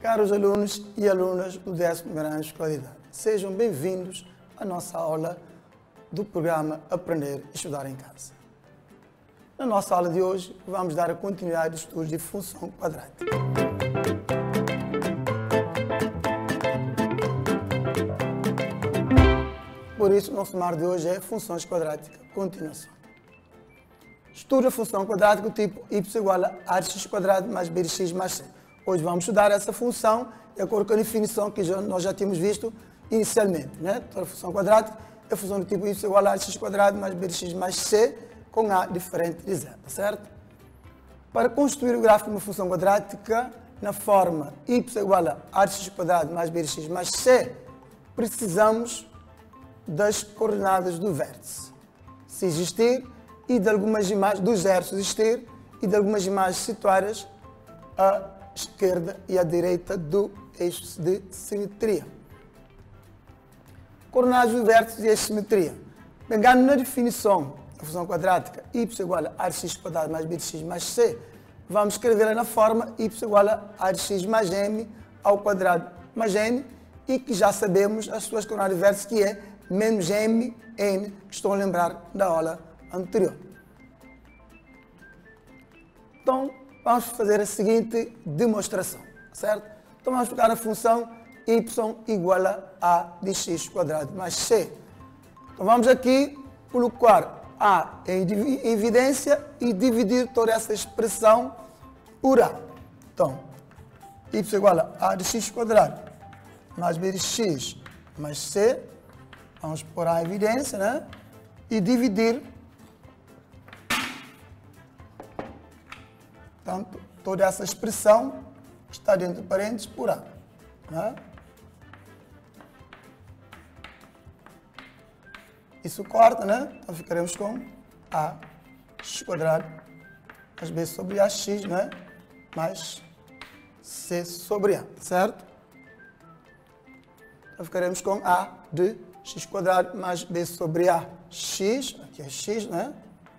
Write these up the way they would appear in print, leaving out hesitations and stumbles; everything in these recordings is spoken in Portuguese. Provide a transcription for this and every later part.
Caros alunos e alunas do 10º ano de escolaridade, sejam bem-vindos à nossa aula do programa Aprender e Estudar em Casa. Na nossa aula de hoje, vamos dar a continuidade de estudos de função quadrática. Por isso, o nosso mar de hoje é funções quadráticas, continuação. Estuda a função quadrática do tipo y igual a a de x quadrado mais b de x mais c. Hoje vamos estudar essa função de acordo com a definição que nós já tínhamos visto inicialmente. Né? Toda função quadrática é a função do tipo y igual a x quadrado mais b de x mais c com a diferente de zero, certo? Para construir o gráfico de uma função quadrática na forma y igual a de x quadrado mais b de x mais c, precisamos das coordenadas do vértice, se existir, e de algumas imagens do zero se existir, e de algumas imagens situadas à esquerda e à direita do eixo de simetria. Coordenadas do vértice e eixo de simetria. Pegando na definição da função quadrática y igual a a de x quadrado mais b de x mais c, vamos escrevê-la na forma y igual a a de x mais m ao quadrado mais n, e que já sabemos as suas coordenadas de vértice, que é menos m, n, que estão a lembrar da aula anterior. Então, vamos fazer a seguinte demonstração, certo? Então, vamos pegar a função y igual a a de x quadrado mais c. Então, vamos aqui colocar a em evidência e dividir toda essa expressão por a. Então, y igual a de x quadrado mais b de x mais c. Vamos pôr a evidência, né? E dividir, portanto, toda essa expressão está dentro de parênteses por a. Né? Isso corta, né? Então ficaremos com a x quadrado mais b sobre a x, né? Mais c sobre a, certo? Então ficaremos com a de x quadrado mais b sobre a x, aqui é x, né?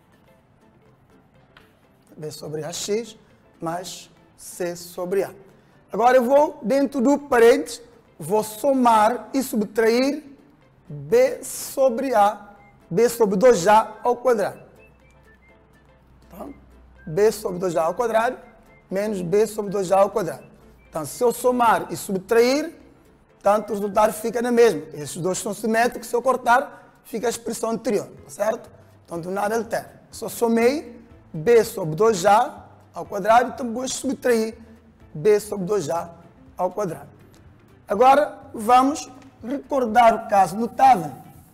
b sobre a x mais c sobre a. Agora eu vou, dentro do parênteses, vou somar e subtrair b sobre a, b sobre 2a ao quadrado. Então, b sobre 2a ao quadrado menos b sobre 2a ao quadrado. Então, se eu somar e subtrair, tanto o resultado fica na mesma. Esses dois são simétricos, se eu cortar, fica a expressão anterior, certo? Então, do nada altera. Só somei b sobre 2a ao quadrado, então vou subtrair b sobre 2a ao quadrado. Agora, vamos recordar o caso notável.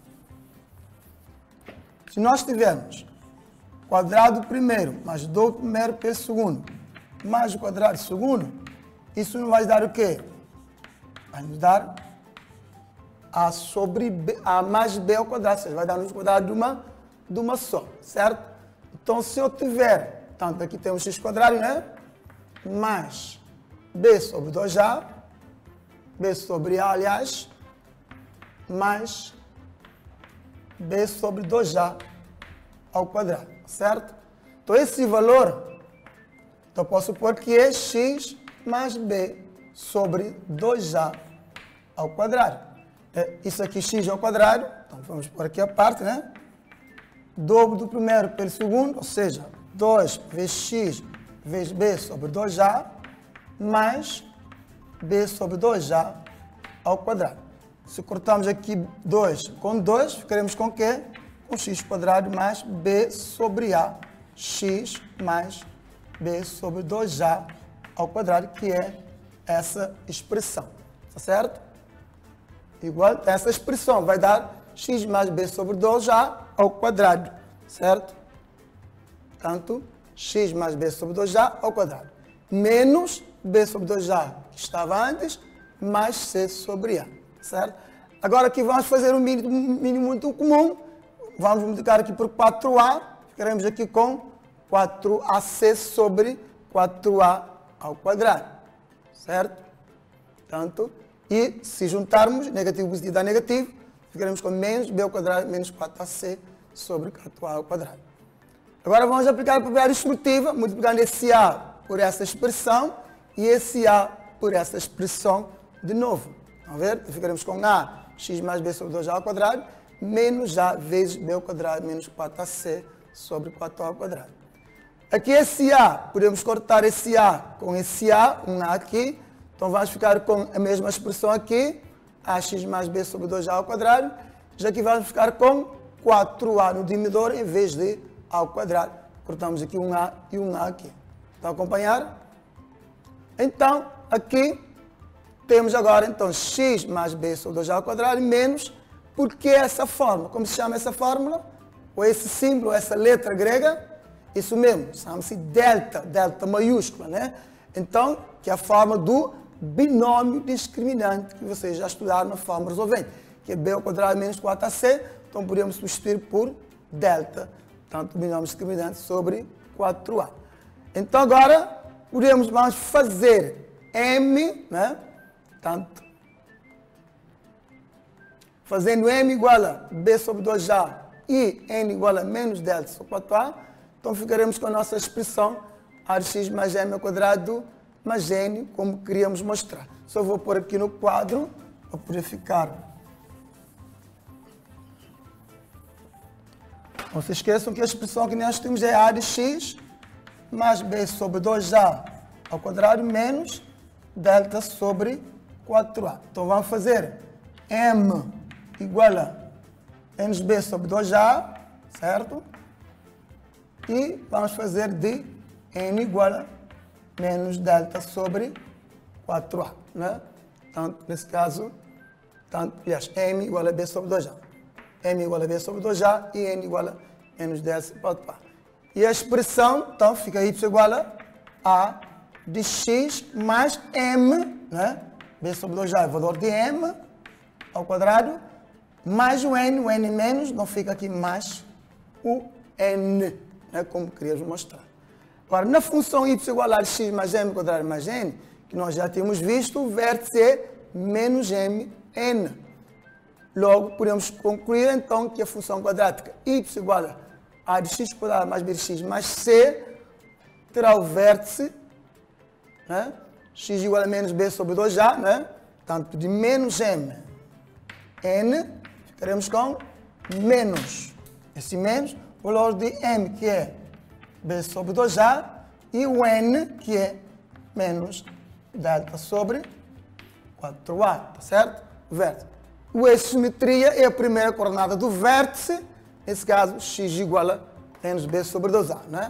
Se nós tivermos quadrado primeiro mais dobro primeiro pelo segundo mais o quadrado segundo, isso não vai dar o quê? Vai nos dar a sobre b, a mais b ao quadrado, ou seja, vai dar no quadrado de uma só, certo? Então, se eu tiver, tanto aqui temos x quadrado, né? Mais b sobre 2a, b sobre a, aliás, mais b sobre 2a ao quadrado, certo? Então, esse valor, então eu posso pôr que é x mais b sobre 2a ao quadrado. Isso aqui x ao quadrado, então vamos pôr aqui a parte, né? Dobro do primeiro pelo segundo, ou seja, 2 vezes x vezes b sobre 2a, mais b sobre 2a ao quadrado. Se cortarmos aqui 2 com 2, ficaremos com o quê? Com x quadrado mais b sobre a, x mais b sobre 2a ao quadrado, que é essa expressão, tá certo? Igual, essa expressão vai dar x mais b sobre 2a ao quadrado, certo? Portanto, x mais b sobre 2a ao quadrado, menos b sobre 2a, que estava antes, mais c sobre a, certo? Agora aqui vamos fazer um mínimo muito comum, vamos multiplicar aqui por 4a, ficaremos aqui com 4ac sobre 4a ao quadrado, certo? Portanto, e se juntarmos negativo positivo dá negativo, ficaremos com menos b ao quadrado menos 4ac sobre 4a ao quadrado. Agora vamos aplicar a propriedade destrutiva, multiplicando esse a por essa expressão e esse a por essa expressão de novo. Vamos ver? Ficaremos com A, x mais b sobre 2a ao quadrado, menos A vezes b ao quadrado, menos 4ac sobre 4a ao quadrado. Aqui esse A, podemos cortar esse A com esse A, um A aqui, então vamos ficar com a mesma expressão aqui, ax mais b sobre 2a ao quadrado, já que vamos ficar com 4a no diminuidor em vez de a ao quadrado. Cortamos aqui um A e um A aqui. Estão a acompanhar? Então, aqui temos agora então x mais b sobre 2a ao quadrado menos, porque essa fórmula, como se chama essa fórmula? Ou esse símbolo, essa letra grega? Isso mesmo, chama-se delta, delta maiúscula, né? Então, que é a forma do binômio discriminante, que vocês já estudaram na forma resolvente, que é b ao quadrado menos 4ac, então podemos substituir por delta, tanto o binômio discriminante sobre 4a. Então agora, vamos fazer m, né? Tanto, fazendo m igual a b sobre 2a e n igual a menos delta sobre 4a, então ficaremos com a nossa expressão a de x mais m ao quadrado mais n, como queríamos mostrar. Só vou pôr aqui no quadro, para poder ficar. Não se esqueçam que a expressão que nós temos é a de x mais b sobre 2a ao quadrado menos delta sobre 4a. Então vamos fazer m igual a menos b sobre 2a, certo? E vamos fazer de n igual a menos delta sobre 4a, né? Tanto, nesse caso, aliás, m igual a b sobre 2a. M igual a b sobre 2a e n igual a menos delta sobre 4a. E a expressão, então, fica y igual a de x mais m, né? B sobre 2a é o valor de m ao quadrado, mais o n menos, não fica aqui mais o n, né? Como queríamos mostrar. Agora, na função y igual a de x mais m ao quadrado mais n, que nós já temos visto, o vértice é menos m, n. Logo, podemos concluir, então, que a função quadrática y igual a de x quadrado mais b de x mais c terá o vértice, né? X igual a menos b sobre 2a, né? Tanto de menos m, n, ficaremos com menos. Esse menos, o valor de m, que é b sobre 2a, e o n, que é menos delta sobre 4a, tá certo? Vértice. O eixo de simetria é a primeira coordenada do vértice, nesse caso, x igual a menos b sobre 2a, né?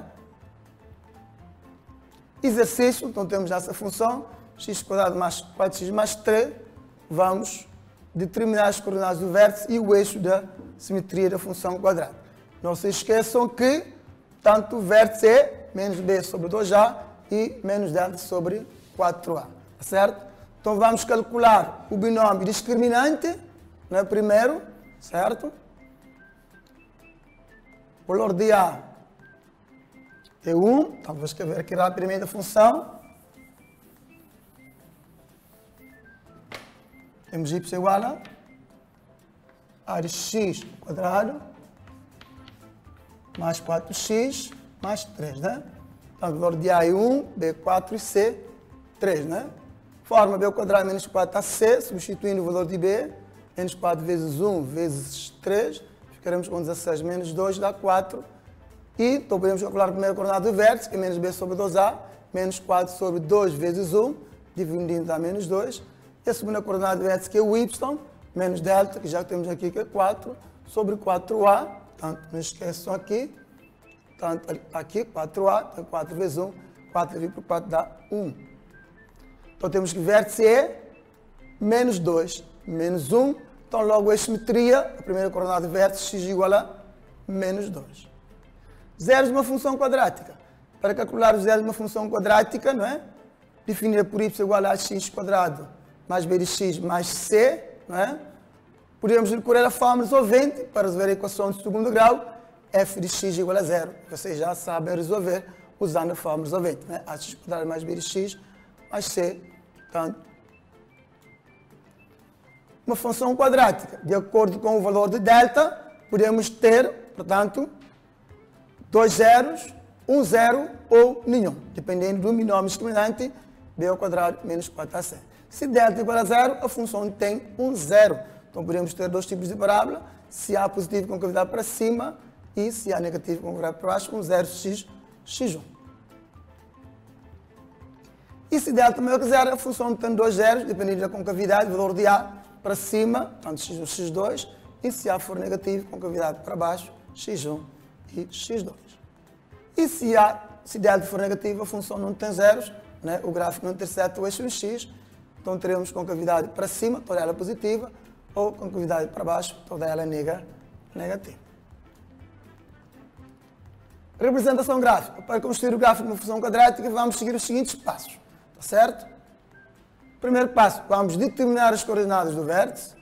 Exercício, então temos essa função, x quadrado mais 4x mais 3, vamos determinar as coordenadas do vértice e o eixo da simetria da função quadrada. Não se esqueçam que tanto o vértice é menos b sobre 2a e menos delta sobre 4a, tá certo? Então vamos calcular o binômio discriminante, né, primeiro, certo? O valor de A é 1, então vou escrever aqui rapidamente a função. Temos y igual a de x quadrado mais 4x mais 3, né? Então, o valor de A é 1, B 4 e C 3, né? Forma B ao quadrado menos 4AC, substituindo o valor de B, menos 4 vezes 1 vezes 3, ficaremos com 16 menos 2 dá 4. E então podemos calcular a primeira coordenada do vértice, que é menos B sobre 2A, menos 4 sobre 2 vezes 1, dividindo dá menos 2. E a segunda coordenada do vértice, que é o y, menos delta, que já temos aqui, que é 4, sobre 4A, portanto, não esqueçam aqui, portanto, está aqui, 4A, então 4 vezes 1, 4 dividido por 4 dá 1. Então temos que o vértice é menos 2, menos 1, então logo a simetria, a primeira coordenada do vértice, x igual a menos 2. Zeros de uma função quadrática. Para calcular os zeros de uma função quadrática, não é? Definida por y igual a x quadrado mais b de x mais c, não é? Podemos recorrer à forma resolvente para resolver a equação de segundo grau, f de x igual a 0. Vocês já sabem resolver usando a forma resolvente, né? Ax quadrado mais b de x mais c. Portanto, uma função quadrática, de acordo com o valor de delta, podemos ter, portanto, 2 zeros, 1 zero ou nenhum, dependendo do binômio discriminante b ao quadrado menos 4ac. Se delta igual a zero, a função tem um zero. Então, podemos ter dois tipos de parábola. Se A positivo, concavidade para cima, e se A negativo, concavidade para baixo, um zero x, x1. E se delta maior que zero, a função tem dois zeros, dependendo da concavidade, valor de A para cima, tanto x1, x2, e se A for negativo, concavidade para baixo, x1 e x2. E se delta for negativo, a função não tem zeros, né? O gráfico não interseta o eixo x, então teremos concavidade para cima, toda ela positiva, ou concavidade para baixo, toda ela negativa. Representação gráfica. Para construir o gráfico de uma função quadrática, vamos seguir os seguintes passos. Tá certo? Primeiro passo, vamos determinar as coordenadas do vértice,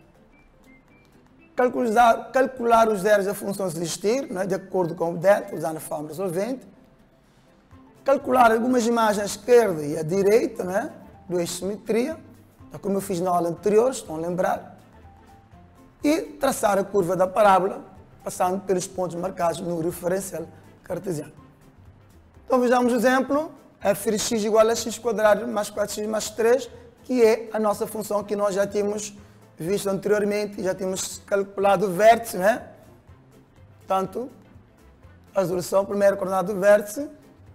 calcular os zeros da função se existir, né, de acordo com o delta, usando a fórmula resolvente, calcular algumas imagens à esquerda e à direita, né, do eixo de simetria, como eu fiz na aula anterior, estão a lembrar, e traçar a curva da parábola, passando pelos pontos marcados no referencial cartesiano. Então vejamos o exemplo, f de x igual a x quadrado mais 4x mais 3, que é a nossa função que nós já tínhamos visto anteriormente, já tínhamos calculado o vértice, né? Portanto, a resolução, primeira coordenada do vértice,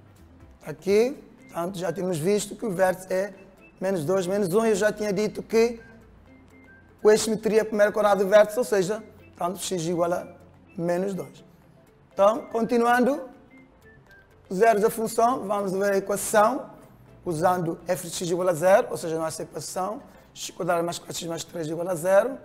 aqui, portanto, já tínhamos visto que o vértice é menos 2, menos 1, e eu já tinha dito que o eixo de simetria é a primeira coordenada do vértice, ou seja, portanto, x igual a menos 2. Então, continuando, os zeros da função, vamos ver a equação, usando f de x igual a 0, ou seja, a nossa equação, x quadrado mais 4x mais 3 igual a 0,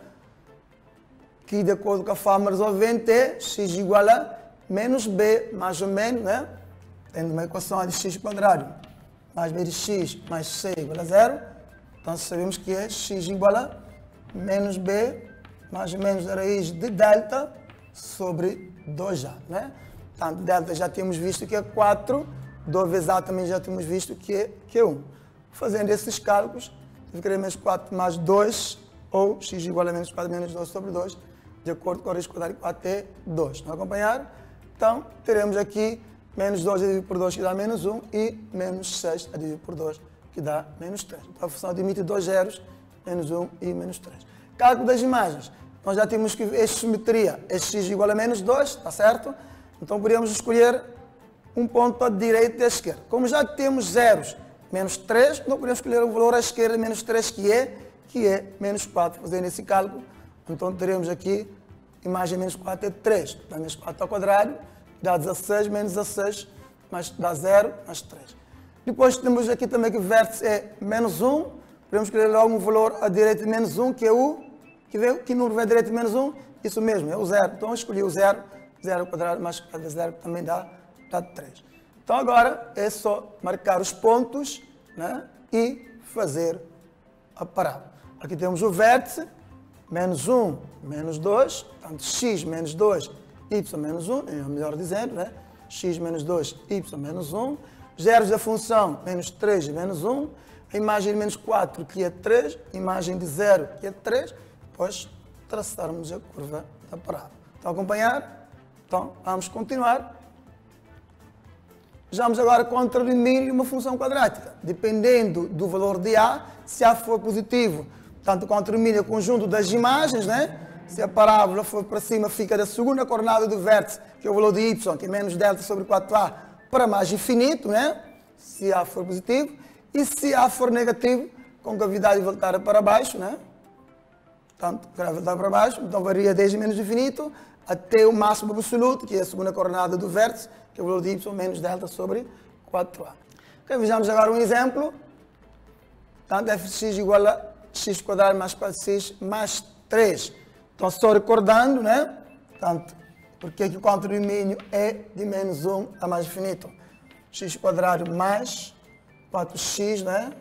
que de acordo com a fórmula resolvente é x igual a menos b, mais ou menos, né? Tendo uma equação de x quadrado mais b de x mais c igual a 0, então sabemos que é x igual a menos b, mais ou menos a raiz de delta sobre 2a, né? Portanto, delta já temos visto que é 4, 2 vezes a também já temos visto que é 1. Fazendo esses cálculos, ficaria menos 4 mais 2, ou x igual a menos 4 menos 2 sobre 2, de acordo com a raiz quadrada de 4 é 2. Estão a acompanhar? Então, teremos aqui menos 2 a dividir por 2, que dá menos 1, e menos 6 a dividir por 2, que dá menos 3. Então, a função admite dois zeros, menos 1 e menos 3. Cálculo das imagens. Nós já temos que esta simetria é x igual a menos 2, está certo? Então, podemos escolher um ponto à direita e à esquerda. Como já temos zeros, menos 3, não podemos escolher o valor à esquerda, menos 3, que é menos 4. Fazendo esse cálculo, então teremos aqui, imagem menos 4 é 3. Dá menos 4 ao quadrado, dá 16, menos 16, mas dá 0, mais 3. Depois temos aqui também que o vértice é menos 1. Podemos escolher logo um valor à direita de menos 1, que é o que no lugar direito de menos 1, isso mesmo, é o 0. Então, eu escolhi o 0, 0 ao quadrado mais 4 vezes 0, que também dá 3. Então, agora é só marcar os pontos, né, e fazer a parábola. Aqui temos o vértice, menos 1, menos 2, portanto, x menos 2, y menos 1, é melhor dizendo, né? X menos 2, y menos 1. Zeros da função, menos 3 e menos 1. A imagem de menos 4, que é 3. Imagem de 0, que é 3. Depois, traçarmos a curva da parábola. Estão a acompanhar? Então, vamos continuar. Vejamos agora contra o domínio de uma função quadrática. Dependendo do valor de A, se A for positivo, portanto, contra o domínio é o conjunto das imagens, né? Se a parábola for para cima, fica da segunda coordenada do vértice, que é o valor de y, que é menos delta sobre 4a, para mais infinito, né? Se A for positivo. E se A for negativo, com cavidade voltada para baixo, né? Portanto, voltar para baixo, então varia desde menos infinito até o máximo absoluto, que é a segunda coordenada do vértice, que é o valor de y menos delta sobre 4a. Okay, vejamos agora um exemplo. Portanto, f de x igual a x quadrado mais 4x mais 3. Então, só recordando, né? Portanto, porque aqui o condomínio é de menos 1 a mais infinito. X quadrado mais 4x, né?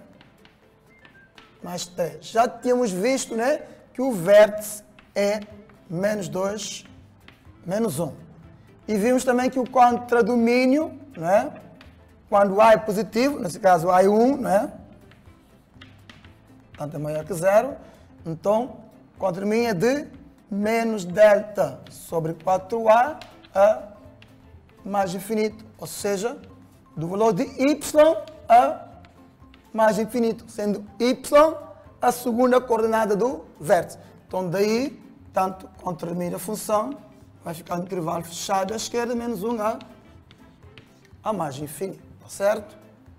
Mais 3. Já tínhamos visto, né? Que o vértice é menos 2, menos 1. E vimos também que o contradomínio, né? Quando A é positivo, nesse caso A é 1, né? Portanto, é maior que 0. Então, o contradomínio é de menos delta sobre 4a a mais infinito, ou seja, do valor de y a mais infinito, sendo y a segunda coordenada do vértice. Então, daí, tanto quando termina a função, vai ficar no intervalo fechado à esquerda, menos 1 a mais infinito. Tá certo?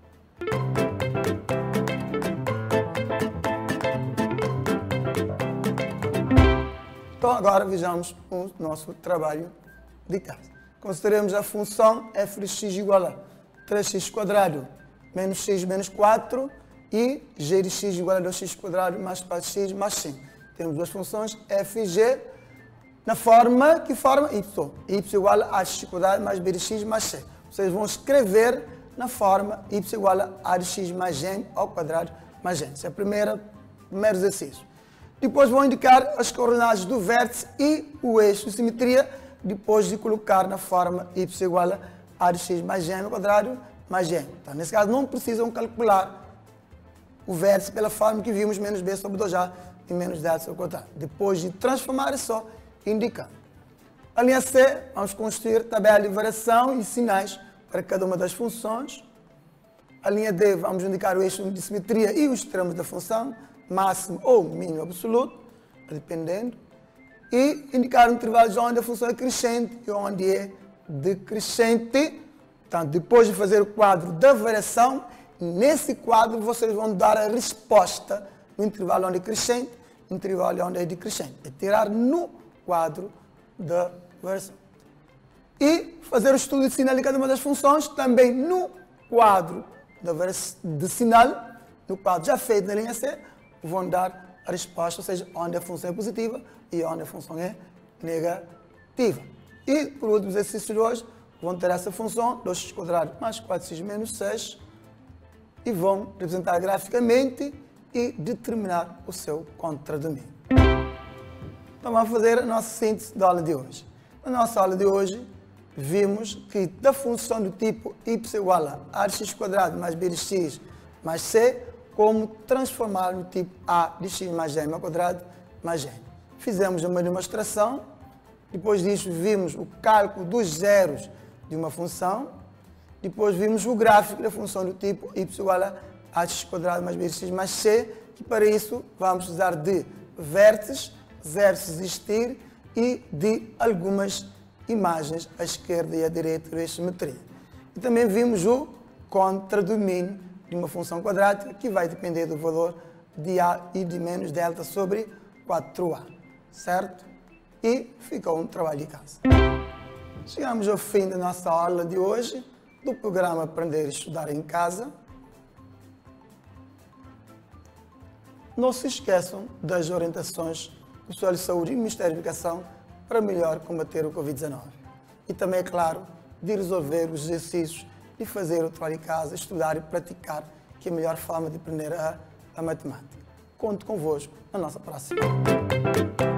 Então, agora vejamos o nosso trabalho de casa. Consideremos a função f de x igual a 3x² menos x menos 4 e g de x igual a 2x² mais 4x mais 5. Temos duas funções f e g na forma, que forma? Y. Y igual a ax² mais b de x mais c. Vocês vão escrever na forma y igual a a de x mais n ao quadrado mais n. Esse é o primeiro exercício. Depois vão indicar as coordenadas do vértice e o eixo de simetria, depois de colocar na forma y igual a de x mais n ao quadrado mais n. Então, nesse caso, não precisam calcular o vértice pela forma que vimos, menos b sobre 2a e menos d sobre o quadrado. Depois de transformar, é só indicar. A linha C, vamos construir tabela de variação e sinais para cada uma das funções. A linha D, vamos indicar o eixo de simetria e os extremos da função, máximo ou mínimo absoluto, dependendo. E indicar o intervalo de onde a função é crescente e onde é decrescente. Portanto, depois de fazer o quadro da variação, nesse quadro vocês vão dar a resposta no intervalo onde é crescente, no intervalo onde é decrescente. É tirar no quadro da variação. E fazer o estudo de sinal de cada uma das funções, também no quadro de sinal, no quadro já feito na linha C, vão dar a resposta, ou seja, onde a função é positiva e onde a função é negativa. E, por último, os exercícios de hoje vão ter essa função, 2x² mais 4x menos 6, e vão representar graficamente e determinar o seu contradomínio. Então, vamos fazer a nossa síntese da aula de hoje. Na nossa aula de hoje, vimos que da função do tipo y igual a de x² mais b de x mais c, como transformar no tipo a de x mais n ao quadrado mais n. Fizemos uma demonstração, depois disso vimos o cálculo dos zeros de uma função, depois vimos o gráfico da função do tipo y igual a de x² mais b de x mais c, que para isso vamos precisar de vértices, zeros existir e de algumas imagens à esquerda e à direita da simetria. E também vimos o contradomínio de uma função quadrática que vai depender do valor de a e de menos delta sobre 4a, certo? E ficou um trabalho de casa. Chegamos ao fim da nossa aula de hoje, do programa Aprender e Estudar em Casa. Não se esqueçam das orientações do Conselho de Saúde e do Ministério da Educação para melhor combater o Covid-19. E também, é claro, de resolver os exercícios, de fazer o trabalho de casa, estudar e praticar, que é a melhor forma de aprender a matemática. Conto convosco na nossa próxima aula.